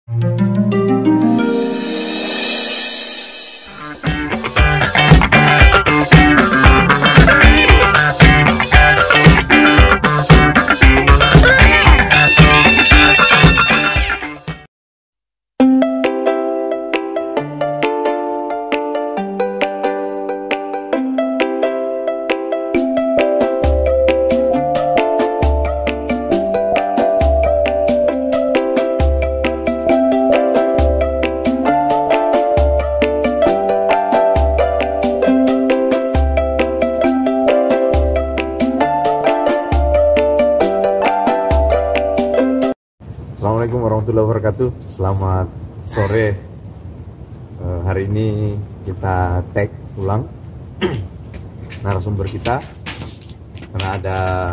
Assalamualaikum warahmatullahi wabarakatuh. Selamat sore. Hari ini kita tag ulang narasumber kita karena ada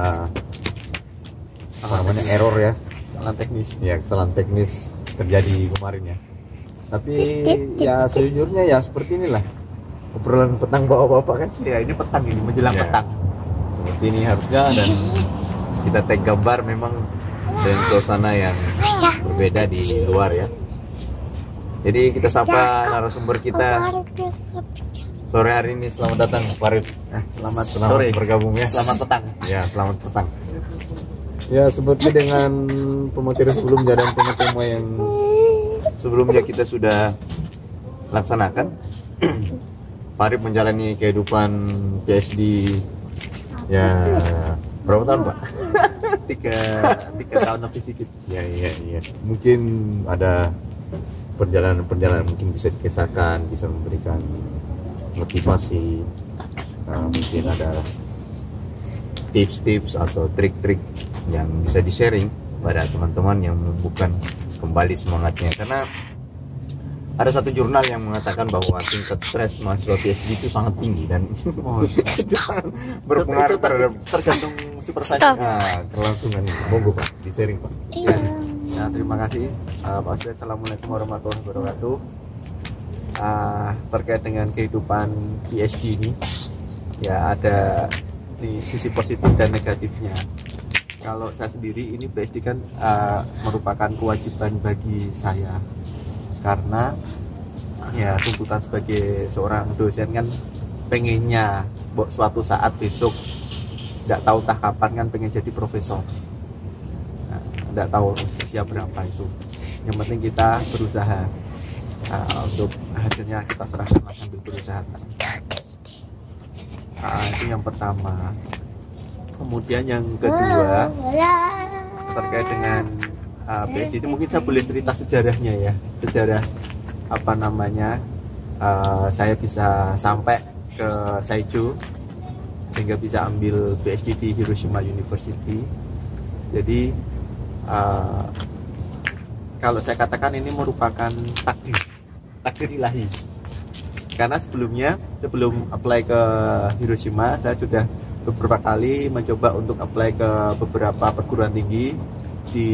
error ya, kesalahan teknis terjadi kemarin ya. Tapi ya sejujurnya ya seperti inilah obrolan petang bapak-bapak kan. Ya ini petang, ini menjelang petang. Seperti ini harusnya, dan kita tag gambar memang dan suasana yang berbeda di luar ya. Jadi kita sapa narasumber kita sore hari ini. Selamat datang Farid. Selamat sore, bergabung ya. Selamat petang. Ya, selamat petang. Ya, seperti dengan pemateri sebelumnya dan tema-tema yang sebelumnya kita sudah laksanakan, Farid menjalani kehidupan PhD ya berapa tahun Pak? tiga tahun lebih dikit. Ya. Mungkin ada perjalanan mungkin bisa dikisahkan, bisa memberikan motivasi. Mungkin ada tips-tips atau trik-trik yang bisa di-sharing pada teman-teman yang menumbuhkan kembali semangatnya. Karena ada satu jurnal yang mengatakan bahwa tingkat stres mahasiswa PhD itu sangat tinggi dan itu sangat berpengaruh terhadap tergantung supervisor. Kelangsungan ini. Monggo Pak, di-sharing Pak. Ya, terima kasih Pak Ustadz. Assalamualaikum warahmatullahi wabarakatuh. Terkait dengan kehidupan PhD ini, ya ada di sisi positif dan negatifnya. Kalau saya sendiri ini PhD kan merupakan kewajiban bagi saya, karena ya tuntutan sebagai seorang dosen kan pengennya suatu saat besok, nggak tahu entah kapan kan pengen jadi profesor. Nggak tahu usia berapa itu. Yang penting kita berusaha. Untuk hasilnya kita serahkan sambil berusaha. Itu yang pertama. Kemudian yang kedua terkait dengan PhD ini, mungkin saya boleh cerita sejarahnya ya. Sejarah saya bisa sampai ke Saijo sehingga bisa ambil PhD di Hiroshima University. Jadi kalau saya katakan ini merupakan takdir ilahi, karena sebelum apply ke Hiroshima saya sudah beberapa kali mencoba untuk apply ke beberapa perguruan tinggi di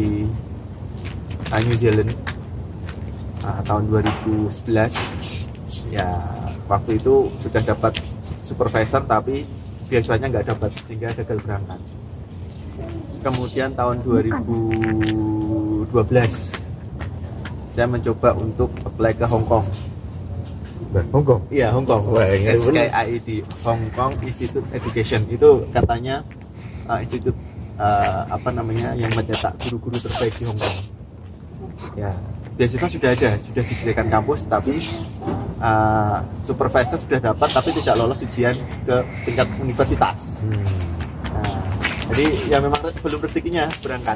New Zealand. Tahun 2011 ya, waktu itu sudah dapat supervisor tapi beasiswanya nggak dapat sehingga gagal berangkat. Kemudian tahun 2012 saya mencoba untuk apply ke Hong Kong. Hong Kong? Iya, Hong Kong. SKIED, Hong Kong Institute Education. Itu katanya institut yang mencetak guru-guru terbaik di Hong Kong. Ya, beasiswa sudah ada, sudah disediakan kampus, tapi supervisor sudah dapat tapi tidak lolos ujian ke tingkat universitas. Jadi ya memang belum rezekinya berangkat.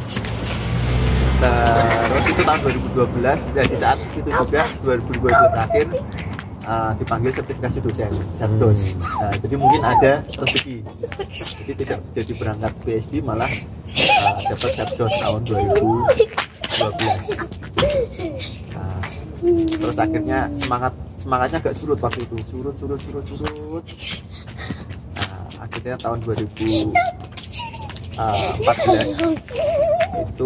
Terus itu tahun 2012, dan di saat itu juga 2012 akhir dipanggil sertifikasi dosen, Sardos. Jadi mungkin ada rezeki. Jadi tidak jadi berangkat PhD, malah dapat Sardos tahun 2012. Terus akhirnya semangatnya agak surut waktu itu, surut. Akhirnya tahun 2014 itu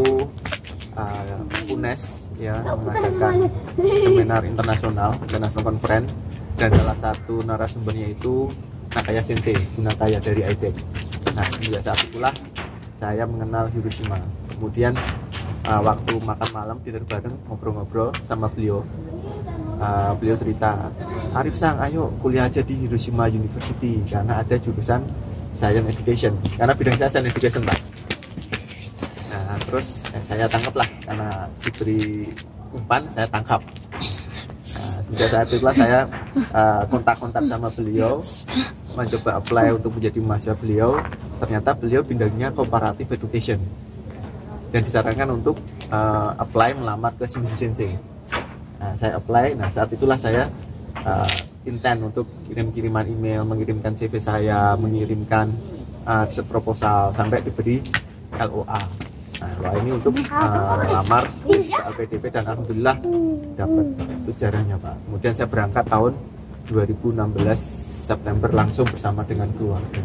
UNES ya mengadakan seminar internasional conference, dan salah satu narasumbernya itu Nakaya Sensei, Nakaya dari IDEC. Nah, sejak saat itulah saya mengenal Hiroshima. Kemudian waktu makan malam dinner bareng ngobrol-ngobrol sama beliau. Beliau cerita, Arif Sang, ayo kuliah aja di Hiroshima University karena ada jurusan Science Education, karena bidang saya Science Education Pak. Nah terus saya tangkap lah, karena diberi umpan saya tangkap. Sejak saat itulah saya kontak-kontak sama beliau, mencoba apply untuk menjadi mahasiswa beliau. Ternyata beliau bidangnya comparative education dan disarankan untuk apply melamar ke Shimizu Sensei. Nah, saya apply. Nah saat itulah saya intent untuk kirim-kiriman email, mengirimkan CV saya, mengirimkan riset proposal sampai diberi LOA. Nah, LOA ini untuk melamar ke LPDP dan alhamdulillah dapat. Itu sejarahnya Pak. Kemudian saya berangkat tahun 2016 September langsung bersama dengan keluarga.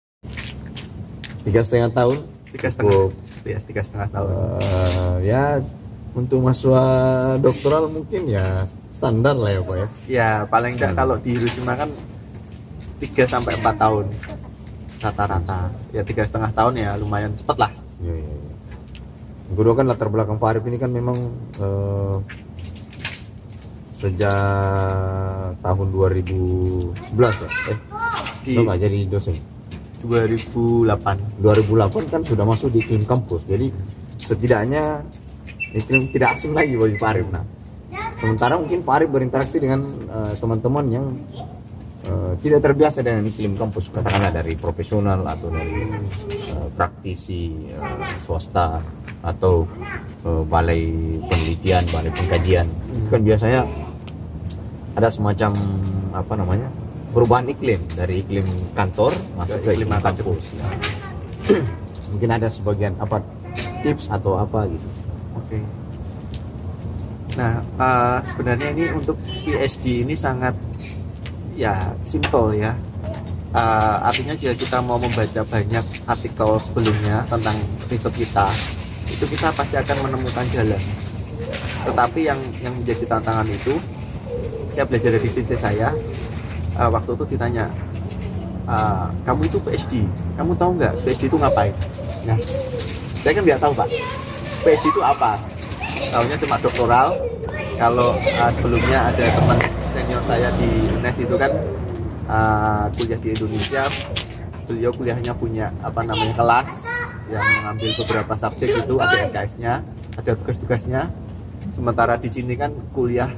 3,5 tahun. 3,5 tahun. Ya untuk mahasiswa doktoral mungkin ya standar lah ya Pak ya. Ya paling enggak kalau di Hiroshima kan 3-4 tahun rata-rata. Ya 3,5 tahun ya lumayan cepat lah. Iya. Guru kan latar belakang Pak Arif ini kan memang sejak tahun 2011 ya. Nggak jadi dosen. 2008 kan sudah masuk di iklim kampus. Jadi setidaknya iklim tidak asing lagi bagi Pak Arif. Nah, sementara mungkin Pak Arif berinteraksi dengan teman-teman yang tidak terbiasa dengan iklim kampus, katakanlah dari profesional atau dari praktisi swasta atau balai penelitian, balai pengkajian. Kan biasanya ada semacam perubahan iklim dari iklim kantor masuk ke iklim kampus. Mungkin ada sebagian tips atau apa gitu. Oke. Nah, sebenarnya ini untuk PhD ini sangat simple ya. Artinya jika kita mau membaca banyak artikel sebelumnya tentang riset kita, itu kita pasti akan menemukan jalan. Tetapi yang menjadi tantangan itu, saya belajar dari sensei saya. Waktu itu ditanya, kamu itu PhD, kamu tahu nggak PhD itu ngapain? Nah, saya kan nggak tahu Pak. PhD itu apa? Tahunya cuma doktoral. Kalau sebelumnya ada teman senior saya di UNES itu kan kuliah di Indonesia, beliau kuliahnya punya kelas yang mengambil beberapa subjek, itu ada SKS-nya, ada tugas-tugasnya. Sementara di sini kan kuliah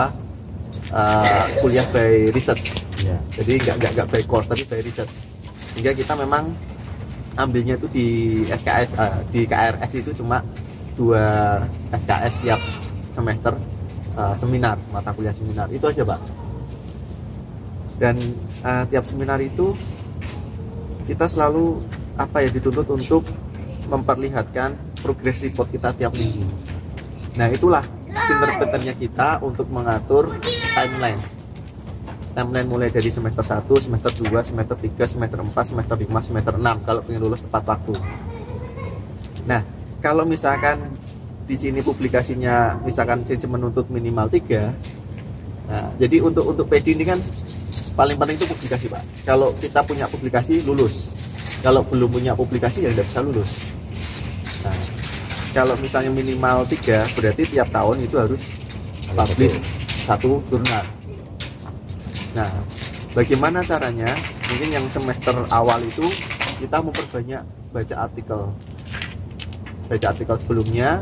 kuliah by research, jadi nggak by course tapi by research, sehingga kita memang ambilnya itu di SKS, di KRS itu cuma 2 SKS tiap semester, seminar, mata kuliah seminar, itu aja Pak. Dan tiap seminar itu kita selalu dituntut untuk memperlihatkan progress report kita tiap minggu. Nah itulah pinter-pinternya kita untuk mengatur timeline mulai dari semester 1, semester 2, semester 3, semester 4, semester 5, semester 6 kalau ingin lulus tepat waktu. Nah kalau misalkan di sini publikasinya misalkan sensei menuntut minimal 3, nah jadi untuk PhD ini kan paling penting itu publikasi Pak. Kalau kita punya publikasi lulus, kalau belum punya publikasi ya tidak bisa lulus. Nah, kalau misalnya minimal 3, berarti tiap tahun itu harus publish 1 jurnal. Nah, bagaimana caranya? Mungkin yang semester awal itu kita memperbanyak baca artikel sebelumnya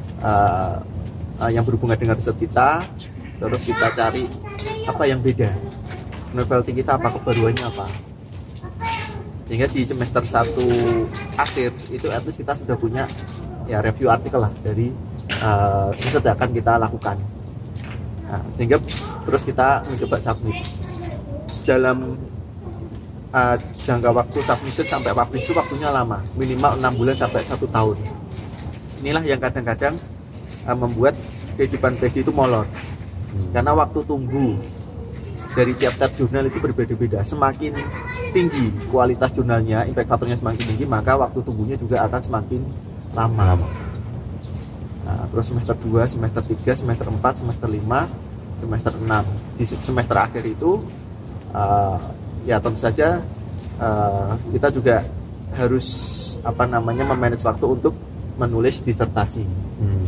yang berhubungan dengan riset kita, terus kita cari apa yang beda, novelty kita apa, kebaruannya apa, sehingga di semester 1 akhir itu at least kita sudah punya review artikel lah dari riset yang akan kita lakukan. Nah, sehingga terus kita mencoba submit dalam jangka waktu submission sampai publish itu waktunya lama, minimal 6 bulan sampai 1 tahun. Inilah yang kadang-kadang membuat kehidupan PhD itu molor, karena waktu tunggu dari tiap-tiap jurnal itu berbeda-beda. Semakin tinggi kualitas jurnalnya, impact faktornya semakin tinggi, maka waktu tunggunya juga akan semakin lama. Nah, terus semester 2, semester 3, semester 4, semester 5, semester 6. Di semester akhir itu tentu saja kita juga harus memanage waktu untuk menulis disertasi.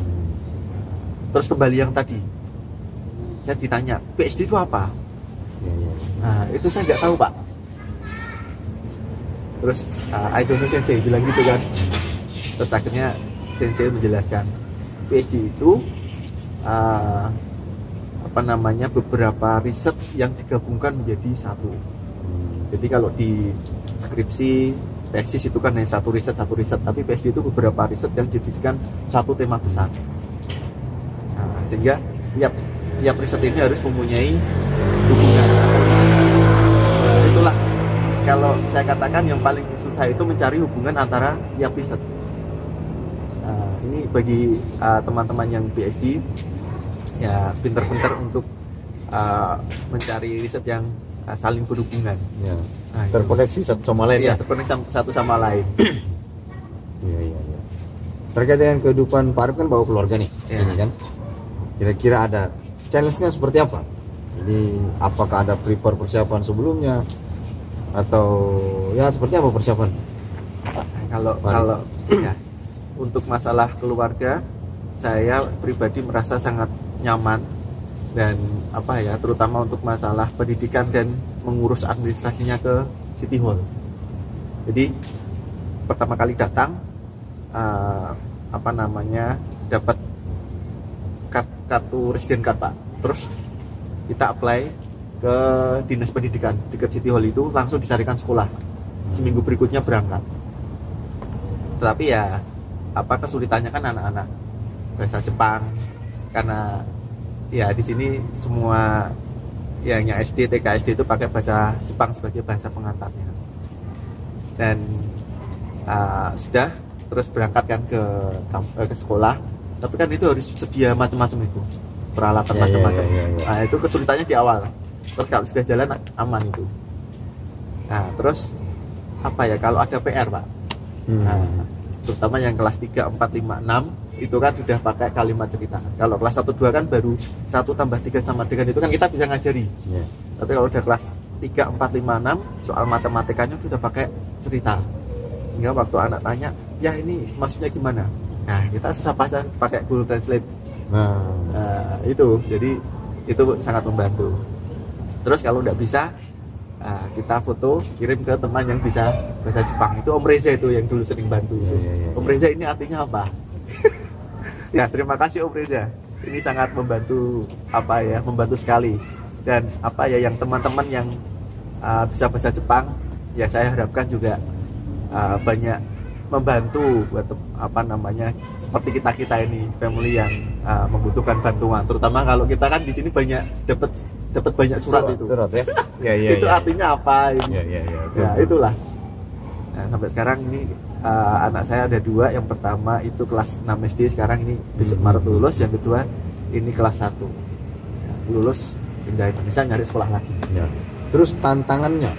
Terus kembali yang tadi, saya ditanya PhD itu apa? Nah itu saya nggak tahu Pak. Terus I don't know sensei bilang gitu kan. Terus akhirnya sensei menjelaskan PhD itu beberapa riset yang digabungkan menjadi satu. Jadi kalau di skripsi tesis itu kan hanya satu riset, tapi PhD itu beberapa riset yang dijadikan satu tema besar. Nah, sehingga tiap riset ini harus mempunyai hubungan. Nah, itulah kalau saya katakan yang paling susah itu mencari hubungan antara tiap riset. Nah, ini bagi teman-teman yang PhD ya pinter-pinter untuk mencari riset yang saling berhubungan. Ya. Nah, Terkoneksi satu sama lain ya. ya. Terkoneksi satu sama lain. Iya. Terkait dengan kehidupan Pak Arif kan bawa keluarga nih, ini kan. Kira-kira ada challenge-nya seperti apa? Jadi apakah ada prepare persiapan sebelumnya atau ya seperti apa persiapan? Kalau ya untuk masalah keluarga, saya pribadi merasa sangat nyaman dan terutama untuk masalah pendidikan dan mengurus administrasinya ke City Hall. Jadi pertama kali datang dapat kartu resident card Pak. Terus kita apply ke dinas pendidikan dekat City Hall itu, langsung disarikan sekolah. Seminggu berikutnya berangkat. Tetapi ya kesulitannya kan anak-anak bahasa Jepang, karena ya di sini semua yang SD, TK, SD itu pakai bahasa Jepang sebagai bahasa pengantarnya. Dan sudah terus berangkat kan ke sekolah, tapi kan itu harus sedia macam-macam itu peralatan macam-macam. Nah itu kesulitannya di awal. Terus kalau sudah jalan aman itu. Nah terus kalau ada PR Pak, nah, terutama yang kelas 3, 4, 5, 6 itu kan sudah pakai kalimat cerita. Kalau kelas 1, 2 kan baru 1 tambah 3 sama dengan itu kan kita bisa ngajari. Tapi kalau udah kelas 3, 4, 5, 6 soal matematikanya sudah pakai cerita. Sehingga waktu anak tanya, ya ini maksudnya gimana? Nah kita susah pakai Google Translate. Nah, itu jadi itu sangat membantu. Terus kalau udah bisa kita foto kirim ke teman yang bisa bahasa Jepang. Itu Om Reza itu yang dulu sering bantu. Om Reza ini artinya apa? Ya terima kasih Om Reza, ini sangat membantu membantu sekali. Dan yang teman-teman yang bisa bahasa Jepang ya saya harapkan juga banyak membantu buat seperti kita ini family yang membutuhkan bantuan, terutama kalau kita kan di sini banyak dapat banyak surat itu ya. Itu artinya apa ini? Ya itulah. Nah, sampai sekarang ini anak saya ada 2, yang pertama itu kelas 6 SD, sekarang ini besok Maret lulus, yang kedua ini kelas 1 ya, lulus pindah Indonesia nyari sekolah lagi. Terus tantangan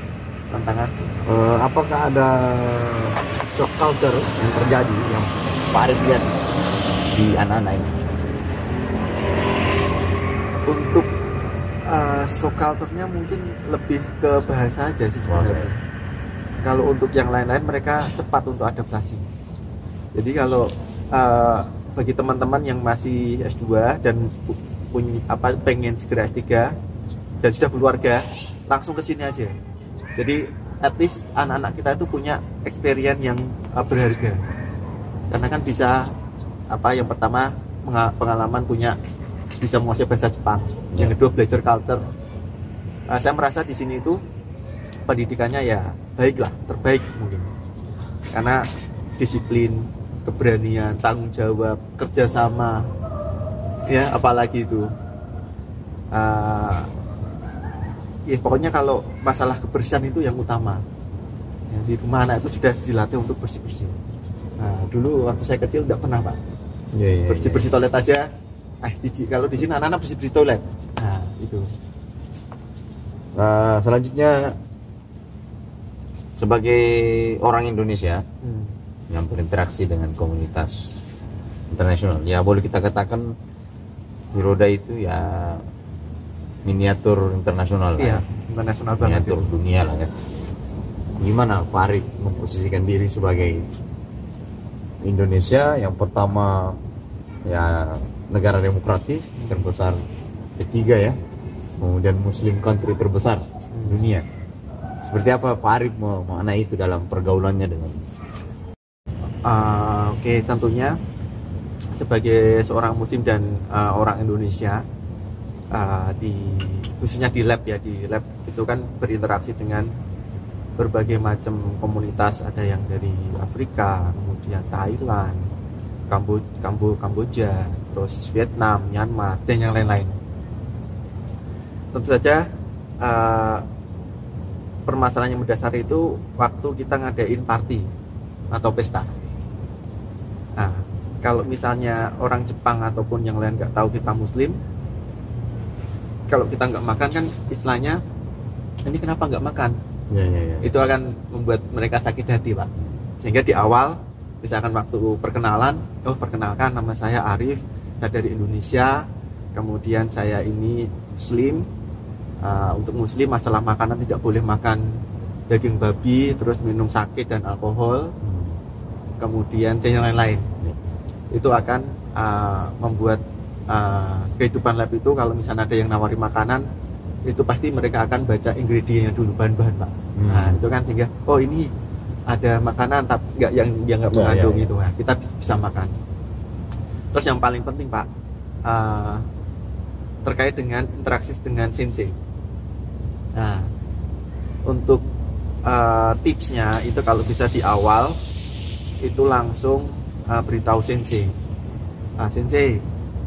apakah ada shock culture yang terjadi yang Pak Arif lihat di anak-anak ini? Untuk shock culture-nya mungkin lebih ke bahasa aja sih sebenarnya. Kalau untuk yang lain-lain mereka cepat untuk adaptasi. Jadi kalau bagi teman-teman yang masih S2 dan pengen segera S3 dan sudah keluarga, langsung ke sini aja. Jadi at least anak-anak kita itu punya experience yang berharga. Karena kan bisa yang pertama pengalaman bisa menguasai bahasa Jepang. Yang kedua belajar culture. Saya merasa di sini itu pendidikannya ya baiklah, terbaik mungkin. Karena disiplin, keberanian, tanggung jawab, kerjasama, ya apalagi itu. Ya pokoknya kalau masalah kebersihan itu yang utama. Ya, di rumah anak itu sudah dilatih untuk bersih-bersih. Nah dulu waktu saya kecil tidak pernah Pak. Bersih-bersih toilet aja. Jijik. Kalau di sini anak-anak bersih-bersih toilet. Nah itu. Selanjutnya sebagai orang Indonesia yang berinteraksi dengan komunitas internasional, ya boleh kita katakan Hiroda itu ya miniatur internasional iya, lah, internasional banget, miniatur dunia lah kan. Gimana Pak Arif memposisikan diri sebagai Indonesia yang pertama ya negara demokratis terbesar ketiga ya, kemudian Muslim country terbesar dunia. Seperti apa Pak Arif mengenai itu dalam pergaulannya dengan? Oke, tentunya sebagai seorang Muslim dan orang Indonesia, khususnya di lab itu kan berinteraksi dengan berbagai macam komunitas, ada yang dari Afrika, kemudian Thailand, Kamboja, terus Vietnam, Myanmar, dan yang lain-lain. Tentu saja permasalahan yang mendasar itu waktu kita ngadain party atau pesta. Nah, kalau misalnya orang Jepang ataupun yang lain nggak tahu kita Muslim, kalau kita nggak makan kan istilahnya, ini kenapa nggak makan? Ya. Itu akan membuat mereka sakit hati, Pak. Sehingga di awal, misalkan waktu perkenalan, perkenalkan nama saya Arif, saya dari Indonesia, kemudian saya ini Muslim. Untuk Muslim masalah makanan tidak boleh makan daging babi, terus minum sake dan alkohol, kemudian dan yang lain-lain. Itu akan membuat kehidupan lab itu, kalau misalnya ada yang nawari makanan, itu pasti mereka akan baca ingredientnya dulu, bahan-bahan, Pak. Nah, itu kan sehingga ini ada makanan tapi nggak yang dia nggak mengandung itu, nah, kita bisa makan. Terus yang paling penting, Pak, terkait dengan interaksi dengan sensei. Nah, untuk tipsnya itu kalau bisa di awal itu langsung beritahu sensei, sensei,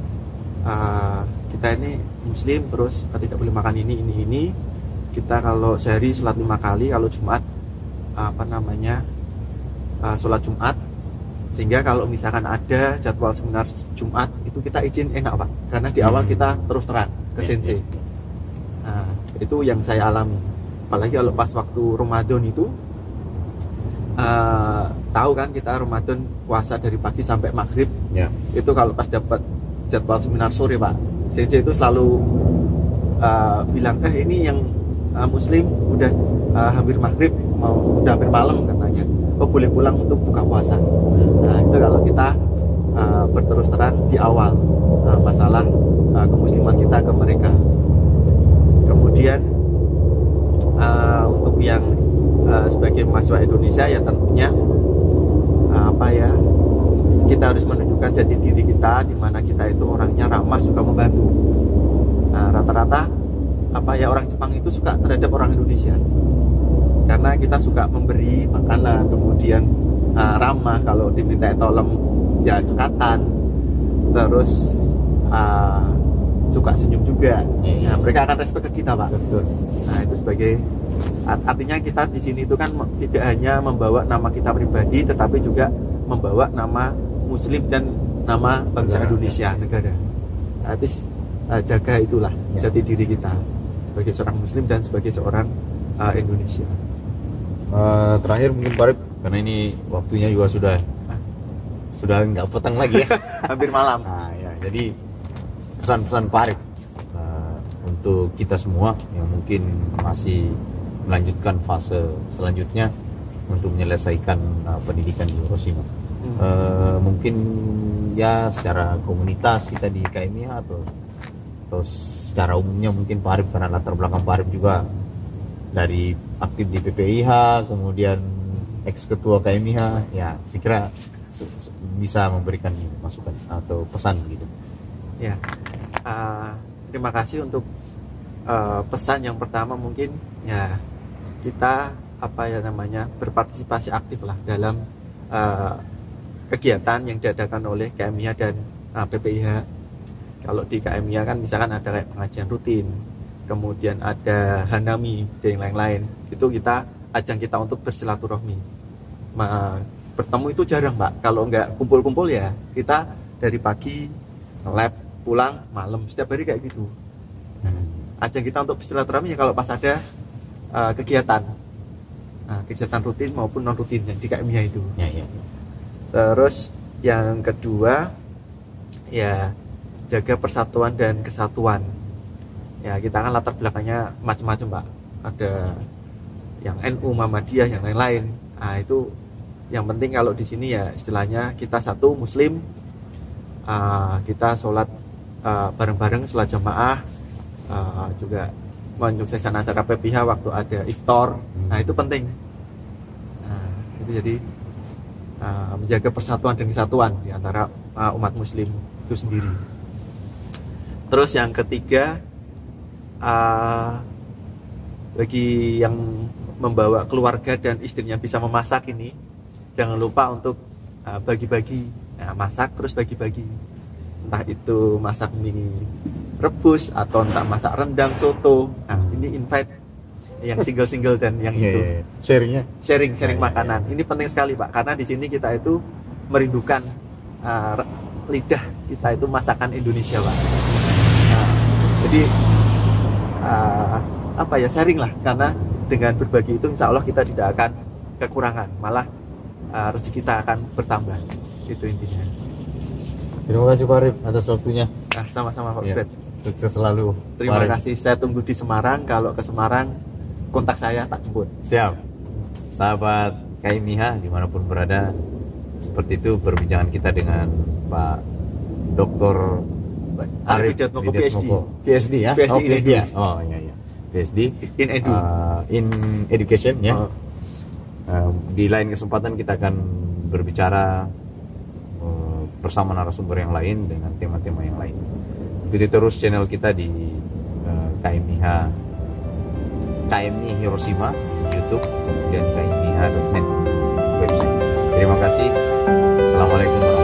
kita ini Muslim, terus tidak boleh makan ini. Kita kalau sehari sholat 5 kali, kalau Jumat sholat Jumat, sehingga kalau misalkan ada jadwal seminar Jumat itu kita izin enak, Pak, karena di awal kita terus terang ke sensei. Nah, itu yang saya alami. Apalagi kalau pas waktu Ramadan itu, tahu kan kita Ramadan puasa dari pagi sampai maghrib. Itu kalau pas dapat jadwal seminar sore, Pak, sensei itu selalu bilang, ini yang Muslim udah hampir maghrib, udah hampir malam katanya, boleh pulang untuk buka puasa. Nah, itu kalau kita berterus terang di awal masalah kemusliman kita ke mereka. Kemudian untuk yang sebagai mahasiswa Indonesia ya tentunya kita harus menunjukkan jati diri kita, di mana kita itu orangnya ramah, suka membantu. Nah, rata-rata orang Jepang itu suka terhadap orang Indonesia karena kita suka memberi makanan, kemudian ramah, kalau diminta tolong ya cekatan, terus suka senyum juga. Nah, mereka akan respect ke kita, Pak. Betul. Nah, itu sebagai artinya kita di sini itu kan tidak hanya membawa nama kita pribadi, tetapi juga membawa nama Muslim dan nama bangsa Indonesia, negara. Artis jaga itulah jati diri kita sebagai seorang Muslim dan sebagai seorang Indonesia. Terakhir mungkin Pak Arif, karena ini waktunya juga sudah nggak petang lagi ya. Hampir malam. Nah, ya, jadi pesan-pesan Pak Arif untuk kita semua yang mungkin masih melanjutkan fase selanjutnya untuk menyelesaikan pendidikan di Hiroshima. Mungkin ya secara komunitas kita di KMIA atau secara umumnya mungkin Pak Arif, karena latar belakang Pak Arif juga dari aktif di PPIH, kemudian ex ketua KMIH, ya saya kira bisa memberikan masukan atau pesan gitu. Ya, terima kasih untuk pesan yang pertama. Mungkin ya kita berpartisipasi aktif lah dalam kegiatan yang diadakan oleh KMIA dan PPIH. Kalau di KMIA kan misalkan ada kayak pengajian rutin, kemudian ada hanami dan yang lain-lain, itu kita ajang kita untuk bersilaturahmi. Bertemu itu jarang, Pak. Kalau nggak kumpul-kumpul ya kita dari pagi lab, pulang malam, setiap hari kayak gitu. Ajang kita untuk bersilaturahmi ya kalau pas ada kegiatan, kegiatan rutin maupun non rutin yang di KMIA itu. Ya. Terus yang kedua ya jaga persatuan dan kesatuan. Ya, kita kan latar belakangnya macam-macam, Pak. Ada yang NU, Muhammadiyah, yang lain-lain. Nah, itu yang penting kalau di sini ya istilahnya kita satu Muslim, kita sholat bareng-bareng, sholat jamaah, juga menyukseskan acara PPH waktu ada iftar. Nah itu penting. Nah, itu jadi menjaga persatuan dan kesatuan di antara umat muslim itu sendiri. Terus yang ketiga, bagi yang membawa keluarga dan istrinya bisa memasak ini, jangan lupa untuk bagi-bagi. Nah, masak terus bagi-bagi, entah itu masak mie rebus atau entah masak rendang, soto. Nah, ini invite yang single-single dan yang itu sharing makanan. Ini penting sekali Pak, karena di sini kita itu merindukan lidah kita itu masakan Indonesia Pak. Nah, jadi sharing lah, karena dengan berbagi itu insya Allah kita tidak akan kekurangan, malah rezeki kita akan bertambah. Itu intinya. Terima kasih Pak Arif atas waktunya. Sama-sama Pak Fred. Sukses selalu. Terima kasih. Saya tunggu di Semarang. Kalau ke Semarang, kontak saya, tak jemput. Siap. Sahabat KMIH dimanapun berada, seperti itu perbincangan kita dengan Pak Dr. Arif Widiatmoko PhD ya? PhD in Edu. Oh iya. PhD in Edu. In Education ya. Di lain kesempatan kita akan berbicara bersama narasumber yang lain dengan tema-tema yang lain. Ikuti terus channel kita di KMIH KMI Hiroshima YouTube dan KMIH.net website. Terima kasih. Assalamualaikum warahmatullahi wabarakatuh.